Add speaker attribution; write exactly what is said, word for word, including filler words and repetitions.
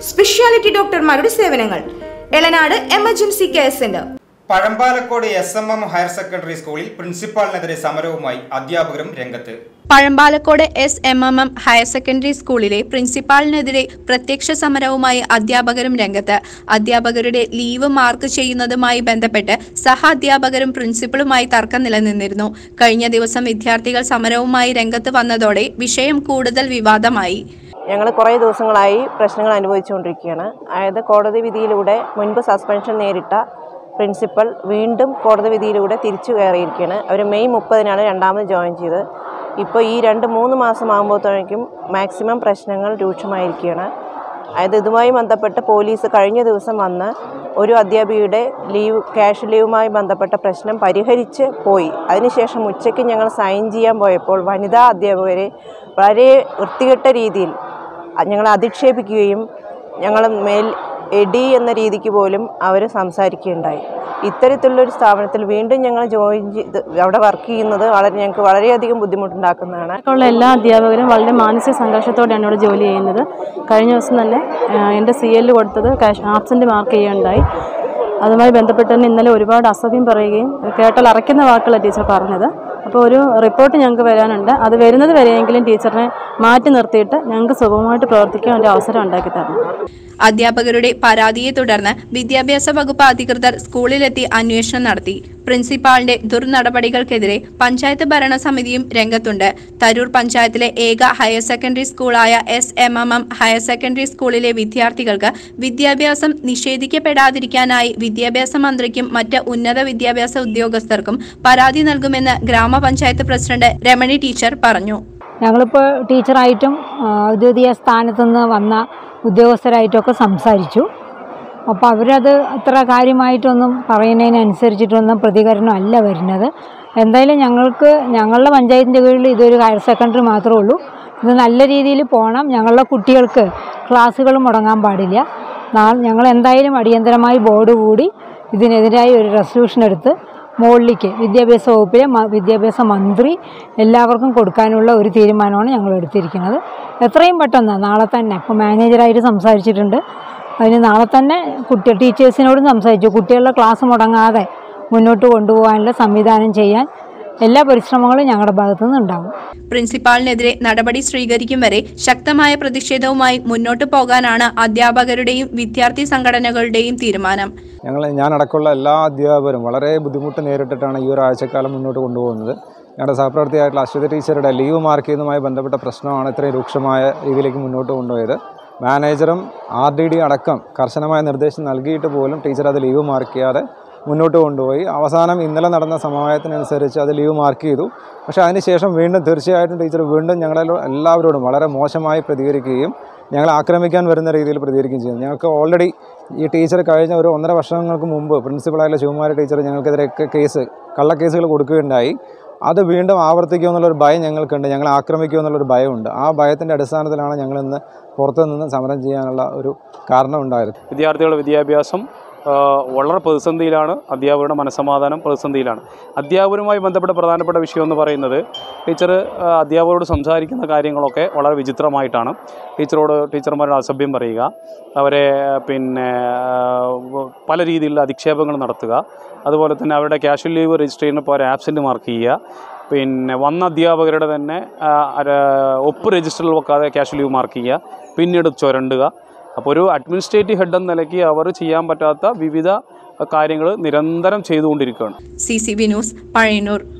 Speaker 1: Speciality ഡോക്ടർമാരുടെ സേവനങ്ങൾ. Elanad emergency care centre.
Speaker 2: Pazhambalakode S M M higher secondary സ്കൂളിൽ പ്രിൻസിപ്പാളിനെതിരെ സമരവുമായി അധ്യാപകരും രംഗത്ത്.
Speaker 3: Pazhambalakode S M M M higher secondary സ്കൂളിലെ പ്രിൻസിപ്പാളിനെതിരെ പ്രത്യക്ഷ സമരവുമായി അധ്യാപകരും രംഗത്ത്. അധ്യാപകരുടെ ലീവ് മാർക്ക് ചെയ്യുന്നതുമായി ബന്ധപ്പെട്ട് സഹ അധ്യാപകരും പ്രിൻസിപ്പളുമായി തർക്കം നിലനിന്നിരുന്നു. കഴിഞ്ഞ ദിവസം വിദ്യാർത്ഥികൾ സമരവുമായി രംഗത്ത് വന്നതോടെ വിഷയം കൂടുതൽ വിവാദമായി.
Speaker 4: ഞങ്ങൾ കുറേ ദിവസങ്ങളായി പ്രശ്നങ്ങൾ അനുഭവിച്ചുകൊണ്ടിരിക്കുകയാണ്. അതായത് കോടതി വിധിയിലൂടെ മുൻപ് സസ്പെൻഷൻ നേരിട്ട പ്രിൻസിപ്പൽ വീണ്ടും കോടതി വിധിയിലൂടെ തിരിച്ചു കയറിയിരിക്കുകയാണ്. അവർ മെയ് മുപ്പതിനാണ് രണ്ടാമത് ജോയിൻ ചെയ്തത്. ഇപ്പോൾ ഈ രണ്ട് മൂന്ന് മാസം ആകുമ്പോഴത്തേക്കും മാക്സിമം പ്രശ്നങ്ങൾ രൂക്ഷമായിരിക്കുകയാണ്. അതായത് ഇതുമായി ബന്ധപ്പെട്ട് പോലീസ് കഴിഞ്ഞ ദിവസം വന്ന് ഒരു അധ്യാപികയുടെ ലീവ് ക്യാഷ് ലീവുമായി ബന്ധപ്പെട്ട പ്രശ്നം പരിഹരിച്ച് പോയി. അതിനുശേഷം ഉച്ചയ്ക്ക് ഞങ്ങൾ സൈൻ ചെയ്യാൻ പോയപ്പോൾ വനിതാ അധ്യാപകരെ വളരെ വൃത്തികെട്ട രീതിയിൽ ഞങ്ങളെ അധിക്ഷേപിക്കുകയും ഞങ്ങൾ മേൽ എഡി എന്ന രീതിക്ക് പോലും അവർ സംസാരിക്കുകയുണ്ടായി. ഇത്തരത്തിലുള്ളൊരു സ്ഥാപനത്തിൽ വീണ്ടും ഞങ്ങൾ ജോയിൻ ചെയ്ത് അവിടെ വർക്ക് ചെയ്യുന്നത് വളരെ ഞങ്ങൾക്ക് വളരെയധികം ബുദ്ധിമുട്ടുണ്ടാക്കുന്നതാണ്.
Speaker 5: ഉള്ള എല്ലാ അധ്യാപകരും വളരെ മാനസിക സംഘർഷത്തോടെയാണ് ഇവിടെ ജോലി ചെയ്യുന്നത്. കഴിഞ്ഞ ദിവസം തന്നെ എൻ്റെ സി എല്ലിൽ കൊടുത്തത് ക്യാഷ് ആബ്സെൻറ്റ് മാർക്ക് ചെയ്യുകയുണ്ടായി. അതുമായി ബന്ധപ്പെട്ട് തന്നെ ഇന്നലെ ഒരുപാട് അസഭ്യം പറയുകയും കേട്ടാൽ അറയ്ക്കുന്ന വാക്കുകളാണ് ടീച്ചർ പറഞ്ഞത്. അപ്പോൾ ഒരു റിപ്പോർട്ട് ഞങ്ങൾക്ക് വരാനുണ്ട്. അത് വരുന്നത് വരെയെങ്കിലും ടീച്ചറിനെ മാറ്റി നിർത്തിയിട്ട് ഞങ്ങൾക്ക് സുഗമമായിട്ട് പ്രവർത്തിക്കാൻ ഒരു അവസരം ഉണ്ടാക്കി തരണം.
Speaker 3: അധ്യാപകരുടെ പരാതിയെ തുടർന്ന് വിദ്യാഭ്യാസ വകുപ്പ് അധികൃതർ സ്കൂളിലെത്തി അന്വേഷണം നടത്തി. പ്രിൻസിപ്പാളിന്റെ ദുർനടപടികൾക്കെതിരെ പഞ്ചായത്ത് ഭരണസമിതിയും രംഗത്തുണ്ട്. തരൂർ പഞ്ചായത്തിലെ ഏക ഹയർ സെക്കൻഡറി സ്കൂളായ S M M M higher secondary സ്കൂളിലെ വിദ്യാർത്ഥികൾക്ക് വിദ്യാഭ്യാസം നിഷേധിക്കപ്പെടാതിരിക്കാനായി വിദ്യാഭ്യാസ മന്ത്രിക്കും മറ്റ് ഉന്നത വിദ്യാഭ്യാസ ഉദ്യോഗസ്ഥർക്കും പരാതി നൽകുമെന്ന് ഗ്രാമപഞ്ചായത്ത് പ്രസിഡന്റ് രമണി ടീച്ചർ പറഞ്ഞു.
Speaker 6: ഞങ്ങളിപ്പോൾ ടീച്ചറായിട്ടും ഔദ്യോഗിക സ്ഥാനത്തുനിന്ന് വന്ന ഉദ്യോഗസ്ഥരായിട്ടൊക്കെ സംസാരിച്ചു. അപ്പോൾ അവരത് അത്ര കാര്യമായിട്ടൊന്നും പറയുന്നതിനനുസരിച്ചിട്ടൊന്നും പ്രതികരണമല്ല വരുന്നത്. എന്തായാലും ഞങ്ങൾക്ക് ഞങ്ങളുടെ പഞ്ചായത്തിൻ്റെ കീഴിൽ ഇതൊരു ഹയർ സെക്കൻഡറി മാത്രമേ ഉള്ളൂ. ഇത് നല്ല രീതിയിൽ പോകണം. ഞങ്ങളുടെ കുട്ടികൾക്ക് ക്ലാസ്സുകൾ മുടങ്ങാൻ പാടില്ല. നാളെ ഞങ്ങൾ എന്തായാലും അടിയന്തരമായി ബോർഡ് കൂടി ഇതിനെതിരായി ഒരു റെസൊല്യൂഷൻ എടുത്ത് മുകളിലേക്ക് വിദ്യാഭ്യാസ വകുപ്പിലെ വിദ്യാഭ്യാസ മന്ത്രി എല്ലാവർക്കും കൊടുക്കാനുള്ള ഒരു തീരുമാനമാണ് ഞങ്ങൾ എടുത്തിരിക്കുന്നത്. എത്രയും പെട്ടെന്ന് നാളെ തന്നെ ഇപ്പോൾ മാനേജറായിട്ട് സംസാരിച്ചിട്ടുണ്ട്. അതിന് നാളെ തന്നെ കുട്ടി ടീച്ചേഴ്സിനോടും സംസാരിച്ചു. കുട്ടികളുടെ ക്ലാസ് മുടങ്ങാതെ മുന്നോട്ട് കൊണ്ടുപോകാനുള്ള സംവിധാനം ചെയ്യാൻ എല്ലാ പരിശ്രമങ്ങളും ഞങ്ങളുടെ ഭാഗത്തു നിന്നുണ്ടാകും.
Speaker 3: പ്രിൻസിപ്പാളിനെതിരെ നടപടി സ്വീകരിക്കും വരെ ശക്തമായ പ്രതിഷേധവുമായി മുന്നോട്ട് പോകാനാണ് അധ്യാപകരുടെയും വിദ്യാർത്ഥി സംഘടനകളുടെയും തീരുമാനം.
Speaker 7: ഞങ്ങൾ ഞാനടക്കമുള്ള എല്ലാ അധ്യാപകരും വളരെ ബുദ്ധിമുട്ട് നേരിട്ടിട്ടാണ് ഈ ഒരാഴ്ചക്കാലം മുന്നോട്ട് കൊണ്ടുപോകുന്നത്. ഞങ്ങളുടെ സഹപ്രവർത്തിയായിട്ടുള്ള അശ്വതി ടീച്ചറുടെ ലീവ് മാർക്ക് ചെയ്യുന്നതുമായി ബന്ധപ്പെട്ട പ്രശ്നമാണ് ഇത്രയും രൂക്ഷമായ രീതിയിലേക്ക് മുന്നോട്ട് കൊണ്ടുപോയത്. മാനേജറും ആർ ഡി ഡി അടക്കം കർശനമായ നിർദ്ദേശം നൽകിയിട്ട് പോലും ടീച്ചർ അത് ലീവ് മാർക്ക് ചെയ്യാതെ മുന്നോട്ട് കൊണ്ടുപോയി. അവസാനം ഇന്നലെ നടന്ന സമവായത്തിനനുസരിച്ച് അത് ലീവ് മാർക്ക് ചെയ്തു. പക്ഷേ അതിനുശേഷം വീണ്ടും തീർച്ചയായിട്ടും ടീച്ചർ വീണ്ടും ഞങ്ങളെ എല്ലാവരോടും വളരെ മോശമായി പ്രതികരിക്കുകയും ഞങ്ങളെ ആക്രമിക്കാൻ വരുന്ന രീതിയിൽ പ്രതികരിക്കുകയും ചെയ്യുന്നു. ഞങ്ങൾക്ക് ഓൾറെഡി ഈ ടീച്ചർ കഴിഞ്ഞ ഒരു ഒന്നര വർഷങ്ങൾക്ക് മുമ്പ് പ്രിൻസിപ്പളായിട്ടുള്ള ശിവകുമാരി ടീച്ചർ ഞങ്ങൾക്കെതിരെയൊക്കെ കേസ് കള്ളക്കേസുകൾ കൊടുക്കുകയുണ്ടായി. അത് വീണ്ടും ആവർത്തിക്കുക എന്നുള്ളൊരു ഭയം ഞങ്ങൾക്കുണ്ട്. ഞങ്ങളെ ആക്രമിക്കുക എന്നുള്ളൊരു ഭയമുണ്ട്. ആ ഭയത്തിൻ്റെ അടിസ്ഥാനത്തിലാണ് ഞങ്ങളിന്ന് പുറത്തു നിന്ന് സമരം ചെയ്യാനുള്ള ഒരു കാരണം ഉണ്ടായത്.
Speaker 8: വിദ്യാർത്ഥികളുടെ വിദ്യാഭ്യാസം വളരെ പ്രതിസന്ധിയിലാണ്. അധ്യാപകരുടെ മനസ്സമാധാനം പ്രതിസന്ധിയിലാണ്. അധ്യാപകരുമായി ബന്ധപ്പെട്ട പ്രധാനപ്പെട്ട വിഷയം എന്ന് പറയുന്നത് ടീച്ചർ അധ്യാപകരോട് സംസാരിക്കുന്ന കാര്യങ്ങളൊക്കെ വളരെ വിചിത്രമായിട്ടാണ്. ടീച്ചറോട് ടീച്ചർമാരുടെ അസഭ്യം പറയുക, അവരെ പിന്നെ പല രീതിയിലുള്ള അധിക്ഷേപങ്ങൾ നടത്തുക, അതുപോലെ തന്നെ അവരുടെ ക്യാഷ്വൽ ലീവ് രജിസ്റ്റർ ചെയ്യുന്ന പോലെ ആബ്സെൻറ്റ് മാർക്ക് ചെയ്യുക, പിന്നെ വന്ന അധ്യാപകരുടെ തന്നെ ഒപ്പ് രജിസ്റ്ററിൽ വെക്കാതെ ക്യാഷ്വൽ ലീവ് മാർക്ക് ചെയ്യുക, പിന്നീട് ചുരണ്ടുക. അപ്പോൾ ഒരു അഡ്മിനിസ്ട്രേറ്റീവ് ഹെഡ് എന്ന നിലയ്ക്ക് അവർ ചെയ്യാൻ പറ്റാത്ത വിവിധ കാര്യങ്ങൾ നിരന്തരം ചെയ്തുകൊണ്ടിരിക്കുകയാണ്.
Speaker 3: C C B news, Pazhayannur.